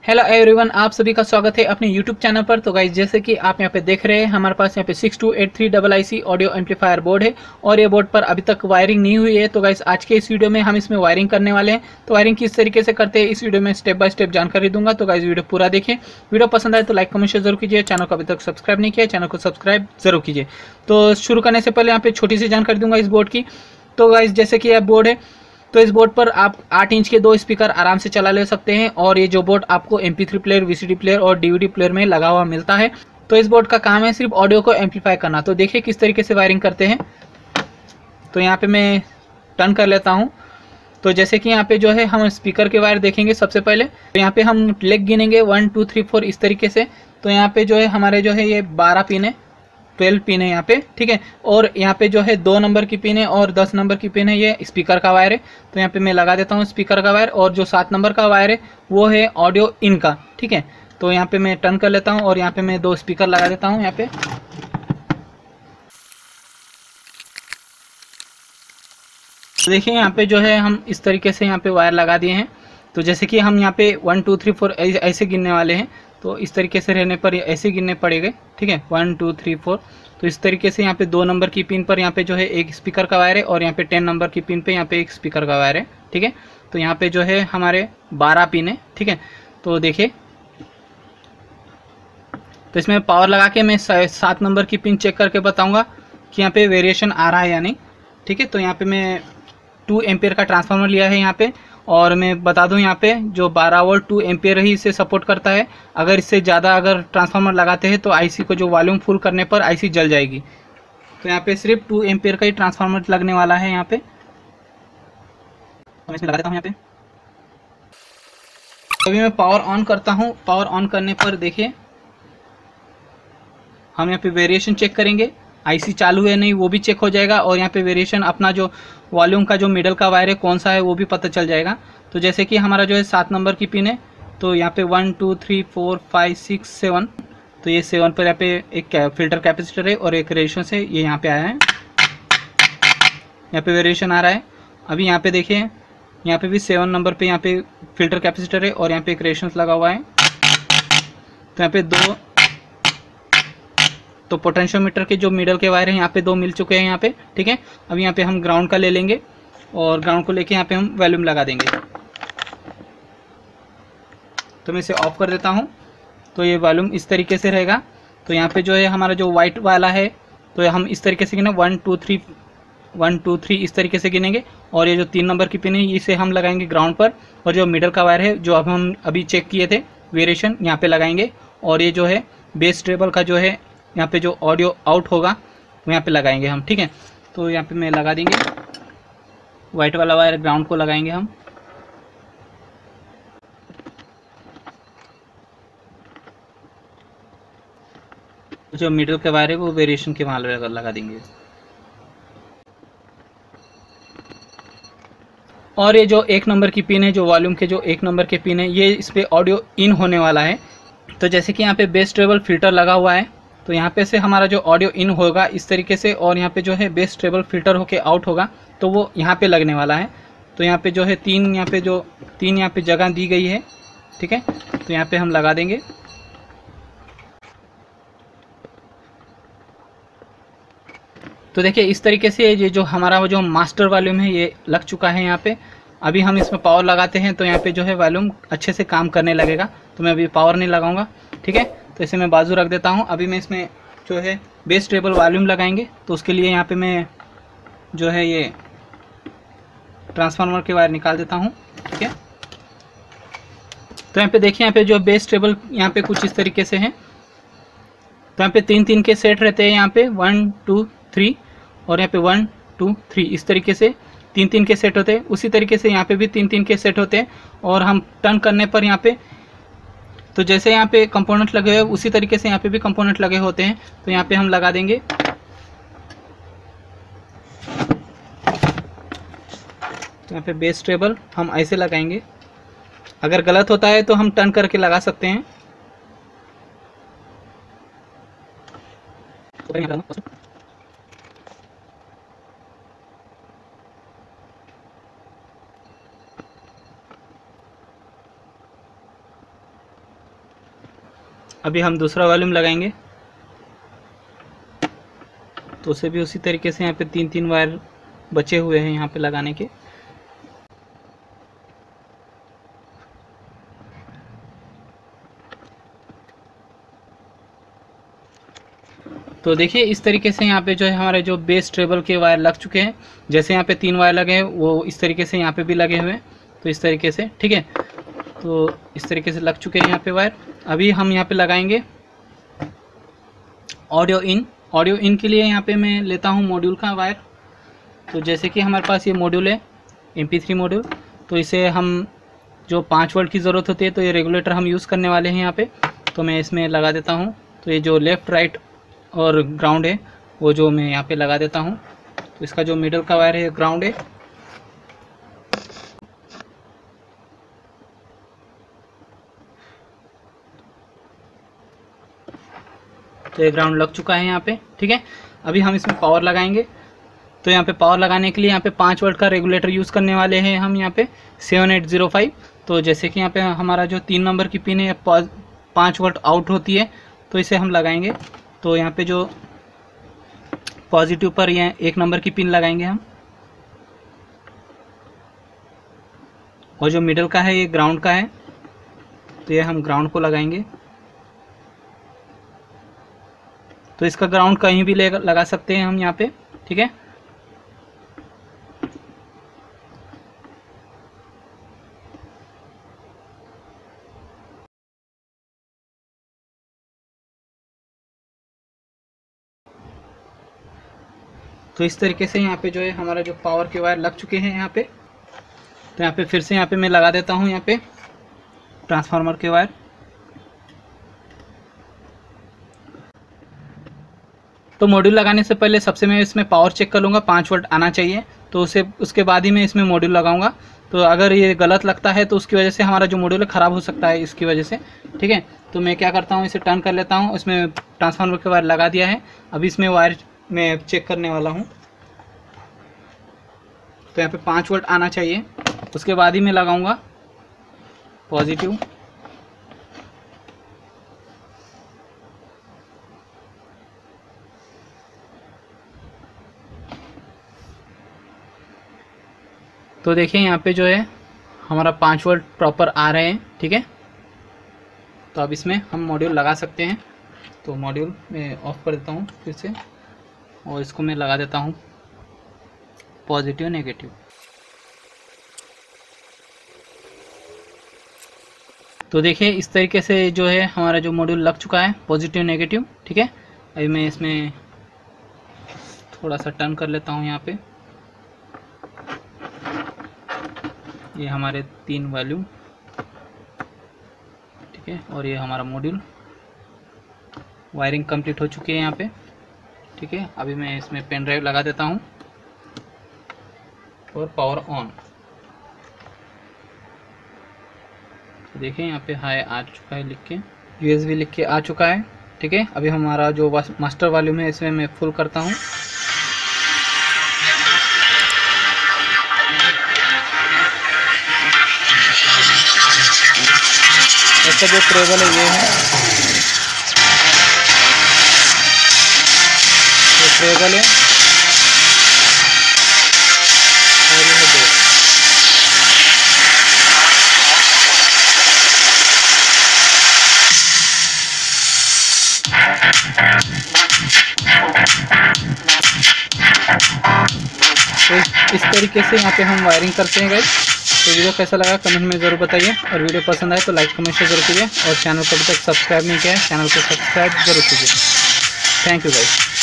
Hello everyone, आप सभी का स्वागत है अपने यूट्यूब चैनल पर। तो गाइज जैसे कि आप यहाँ पे देख रहे हैं, हमारे पास यहाँ पे 6283 ऑडियो एम्पलीफायर बोर्ड है और ये बोर्ड पर अभी तक वायरिंग नहीं हुई है। तो गाइज आज के इस वीडियो में हम इसमें वायरिंग करने वाले हैं। तो वायरिंग किस तरीके से करते हैं इस वीडियो में स्टेप बाय स्टेप जानकारी दूंगा। तो गाइज वीडियो पूरा देखें। वीडियो पसंद आए तो लाइक कमेंट शेयर जरूर कीजिए। चैनल को अभी तक सब्सक्राइब नहीं किया, चैनल को सब्सक्राइब जरूर कीजिए। तो शुरू करने से पहले यहाँ पे छोटी सी जानकारी दूंगा इस बोर्ड की। तो गाइज जैसे कि यह बोर्ड है, तो इस बोर्ड पर आप 8 इंच के 2 स्पीकर आराम से चला ले सकते हैं और ये जो बोर्ड आपको MP3 प्लेयर, VCD प्लेयर और DVD प्लेयर में लगा हुआ मिलता है। तो इस बोर्ड का काम है सिर्फ ऑडियो को एम्पलीफाई करना। तो देखिए किस तरीके से वायरिंग करते हैं। तो यहाँ पे मैं टर्न कर लेता हूँ। तो जैसे कि यहाँ पे जो है हम स्पीकर के वायर देखेंगे सबसे पहले। तो यहाँ पे हम लेग गिनेंगे 1 2 3 4 इस तरीके से। तो यहाँ पे जो है हमारे जो है ये 12 पिन है, 12 पिन है यहाँ पे, ठीक है। और यहाँ पे जो है 2 नंबर की पिन है और 10 नंबर की पिन है, ये स्पीकर का वायर है। तो यहाँ पे मैं लगा देता हूँ स्पीकर का वायर। और जो 7 नंबर का वायर है वो है ऑडियो इन का, ठीक है। तो यहाँ पे मैं टर्न कर लेता हूँ और यहाँ पे मैं 2 स्पीकर लगा देता हूँ यहाँ पे। तो देखिए यहाँ पे जो है हम इस तरीके से यहाँ पे वायर लगा दिए हैं। तो जैसे कि हम यहाँ पे 1 2 3 4 ऐसे गिनने वाले हैं। तो इस तरीके से रहने पर ऐसे गिनने पड़ेंगे, ठीक है। 1 2 3 4। तो इस तरीके से यहाँ पे 2 नंबर की पिन पर यहाँ पे जो है एक स्पीकर का वायर है और यहाँ पे 10 नंबर की पिन पे यहाँ पे एक स्पीकर का वायर है, ठीक है। तो यहाँ पे जो है हमारे 12 पिन है, ठीक है। तो देखिए, तो इसमें पावर लगा के मैं 7 नंबर की पिन चेक करके बताऊँगा कि यहाँ पे वेरिएशन आ रहा है या नहीं, ठीक है। तो यहाँ पे मैं 2 एम्पियर का ट्रांसफार्मर लिया है यहाँ पे। और मैं बता दूं यहाँ पे जो 12 वोल्ट 2 एम्पियर ही इसे सपोर्ट करता है। अगर इससे ज़्यादा अगर ट्रांसफार्मर लगाते हैं तो आईसी को जो वॉल्यूम फुल करने पर आईसी जल जाएगी। तो यहाँ पे सिर्फ 2 एम्पियर का ही ट्रांसफार्मर लगने वाला है यहाँ पे। तो मैं इसमें लगा देता हूँ यहाँ पे। अभी मैं पावर ऑन करता हूँ। पावर ऑन करने पर देखिए हम यहाँ पे वेरिएशन चेक करेंगे, आईसी चालू है नहीं वो भी चेक हो जाएगा। और यहाँ पे वेरिएशन अपना जो वॉल्यूम का जो मिडल का वायर है कौन सा है वो भी पता चल जाएगा। तो जैसे कि हमारा जो है 7 नंबर की पिन है, तो यहाँ पे 1 2 3 4 5 6 7। तो ये 7 पर यहाँ पे एक फिल्टर कैपेसिटर है और एक रेजिस्टेंस है, ये यहाँ पे आया है। यहाँ पे वेरिएशन आ रहा है। अभी यहाँ पे देखिए, यहाँ पे भी 7 नंबर पे यहाँ पे फिल्टर कैपेसिटर है और यहाँ पे एक रेजिस्टेंस लगा हुआ है। तो यहाँ पे 2, तो पोटेंशियोमीटर के जो मिडल के वायर हैं यहाँ पे 2 मिल चुके हैं यहाँ पे, ठीक है। अब यहाँ पे हम ग्राउंड का ले लेंगे और ग्राउंड को लेके यहाँ पे हम वॉल्यूम लगा देंगे। तो मैं इसे ऑफ कर देता हूँ। तो ये वॉल्यूम इस तरीके से रहेगा। तो यहाँ पे जो है हमारा जो वाइट वाला है, तो हम इस तरीके से गिने 1 2 3 1 2 3 इस तरीके से गिनेंगे। और ये जो 3 नंबर की पिन है इसे हम लगाएंगे ग्राउंड पर। और जो मिडल का वायर है जो अब हम अभी चेक किए थे वेरिएशन, यहाँ पे लगाएंगे। और ये जो है बेस ट्रेबल का जो है यहाँ पे जो ऑडियो आउट होगा वो यहाँ पे लगाएंगे हम, ठीक है। तो यहाँ पे मैं लगा देंगे, वाइट वाला वायर ग्राउंड को लगाएंगे हम। जो मिडल के वायर है वो वेरिएशन के वहाँ लगा देंगे। और ये जो 1 नंबर की पिन है, जो वॉल्यूम के जो 1 नंबर के पिन है, ये इस पर ऑडियो इन होने वाला है। तो जैसे कि यहाँ पे बेस ट्रेबल फिल्टर लगा हुआ है, तो यहाँ पे से हमारा जो ऑडियो इन होगा इस तरीके से, और यहाँ पे जो है बेस ट्रेबल फिल्टर होके आउट होगा, तो वो यहाँ पे लगने वाला है। तो यहाँ पे जो है 3 यहाँ पे जगह दी गई है, ठीक है। तो यहाँ पे हम लगा देंगे। तो देखिए इस तरीके से ये जो हमारा जो मास्टर वॉल्यूम है ये लग चुका है यहाँ पे। अभी हम इसमें पावर लगाते हैं तो यहाँ पे जो है वॉल्यूम अच्छे से काम करने लगेगा। तो मैं अभी पावर नहीं लगाऊंगा, ठीक है। तो इसे मैं बाजू रख देता हूँ। अभी मैं इसमें जो है बेस ट्रेबल वॉल्यूम लगाएंगे, तो उसके लिए यहाँ पे मैं जो है ये ट्रांसफार्मर के वायर निकाल देता हूँ, ठीक है। तो यहाँ पे देखिए, यहाँ पे जो बेस ट्रेबल यहाँ पे कुछ इस तरीके से है। तो यहाँ पे 3 के सेट रहते हैं, यहाँ पे 1 2 3 और यहाँ पे 1 2 3 इस तरीके से 3 के सेट होते हैं। उसी तरीके से यहाँ पे भी 3 के सेट होते हैं। और हम टर्न करने पर यहाँ पे, तो जैसे यहाँ पे कंपोनेंट लगे हुए उसी तरीके से यहाँ पे भी कंपोनेंट लगे होते हैं। तो यहाँ पे हम लगा देंगे। तो यहाँ पे बेस ट्रेबल हम ऐसे लगाएंगे। अगर गलत होता है तो हम टर्न करके लगा सकते हैं। अभी हम दूसरा वॉल्यूम लगाएंगे, तो उसे भी उसी तरीके से यहाँ पे 3 वायर बचे हुए हैं यहाँ पे लगाने के। तो देखिए इस तरीके से यहाँ पे जो है हमारे जो बेस ट्रेबल के वायर लग चुके हैं। जैसे यहाँ पे 3 वायर लगे हैं वो इस तरीके से यहाँ पे भी लगे हुए हैं, तो इस तरीके से, ठीक है। तो इस तरीके से लग चुके हैं यहाँ पे वायर। अभी हम यहाँ पे लगाएंगे ऑडियो इन। ऑडियो इन के लिए यहाँ पे मैं लेता हूँ मॉड्यूल का वायर। तो जैसे कि हमारे पास ये मॉड्यूल है MP3 मॉड्यूल, तो इसे हम जो 5 वोल्ट की ज़रूरत होती है, तो ये रेगुलेटर हम यूज़ करने वाले हैं यहाँ पे, तो मैं इसमें लगा देता हूँ। तो ये जो लेफ़्ट राइट और ग्राउंड है वो जो मैं यहाँ पे लगा देता हूँ। तो इसका जो मिडल का वायर है ग्राउंड है। तो ये ग्राउंड लग चुका है यहाँ पे, ठीक है। अभी हम इसमें पावर लगाएंगे। तो यहाँ पे पावर लगाने के लिए यहाँ पे 5 वोल्ट का रेगुलेटर यूज़ करने वाले हैं हम यहाँ पे 7805। तो जैसे कि यहाँ पे हमारा जो 3 नंबर की पिन है 5 वोल्ट आउट होती है, तो इसे हम लगाएंगे। तो यहाँ पे जो पॉजिटिव पर ये 1 नंबर की पिन लगाएंगे हम, और जो मिडल का है ये ग्राउंड का है, तो ये हम ग्राउंड को लगाएंगे। तो इसका ग्राउंड कहीं भी लगा सकते हैं हम यहाँ पे, ठीक है। तो इस तरीके से यहाँ पे जो है हमारा जो पावर के वायर लग चुके हैं यहाँ पे। तो यहाँ पे फिर से यहाँ पे मैं लगा देता हूँ यहाँ पे ट्रांसफार्मर के वायर। तो मॉड्यूल लगाने से पहले सबसे मैं इसमें पावर चेक कर लूँगा, 5 वोल्ट आना चाहिए, तो उसके बाद ही मैं इसमें मॉड्यूल लगाऊंगा। तो अगर ये गलत लगता है तो उसकी वजह से हमारा जो मॉड्यूल है ख़राब हो सकता है, इसकी वजह से, ठीक है। तो मैं क्या करता हूँ, इसे टर्न कर लेता हूँ। इसमें ट्रांसफार्मर के वायर लगा दिया है। अभी इसमें वायर मैं चेक करने वाला हूँ। तो यहाँ पे 5 वोल्ट आना चाहिए, उसके बाद ही मैं लगाऊंगा पॉजिटिव। तो देखिए यहाँ पे जो है हमारा 5 वोल्ट प्रॉपर आ रहे हैं, ठीक है। तो अब इसमें हम मॉड्यूल लगा सकते हैं। तो मॉड्यूल मैं ऑफ कर देता हूँ फिर से, और इसको मैं लगा देता हूँ पॉजिटिव नेगेटिव। तो देखिए इस तरीके से जो है हमारा जो मॉड्यूल लग चुका है पॉजिटिव नेगेटिव, ठीक है। अभी मैं इसमें थोड़ा सा टर्न कर लेता हूँ यहाँ पे। ये हमारे 3 वॉल्यूम, ठीक है, और ये हमारा मॉड्यूल। वायरिंग कंप्लीट हो चुकी है यहाँ पे, ठीक है। अभी मैं इसमें पेन ड्राइव लगा देता हूँ और पावर ऑन। तो देखिए यहाँ पे हाई आ चुका है लिख के, USB लिख के आ चुका है, ठीक है। अभी हमारा जो मास्टर वॉल्यूम है इसमें मैं फुल करता हूँ। इसका जो ट्रेबल है ये है, ये ट्रेबल है, और ये है बेस। तो इस तरीके से यहाँ पे हम वायरिंग करते हैं गाइस। तो वीडियो कैसा लगा कमेंट में ज़रूर बताइए, और वीडियो पसंद आए तो लाइक कमेंट शेयर जरूर कीजिए, और चैनल को अभी तक सब्सक्राइब नहीं किया है चैनल को सब्सक्राइब जरूर कीजिए। Thank you guys.